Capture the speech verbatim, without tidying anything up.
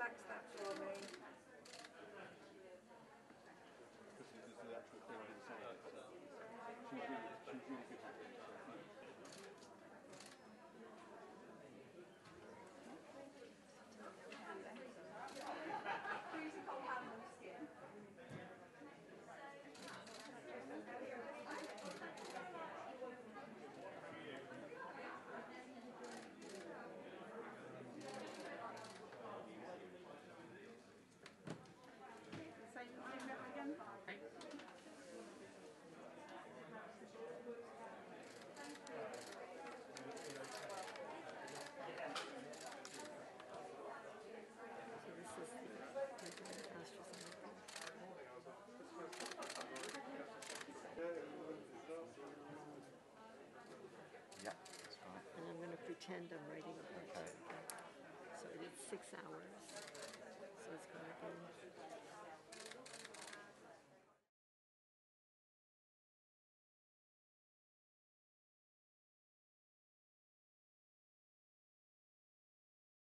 relax that for me. Because there's the actual thing inside. So she's really, she's really good at it. Freezing cold hand on the skin. Say that again. Yeah, that's right. And I'm going to pretend I'm ready.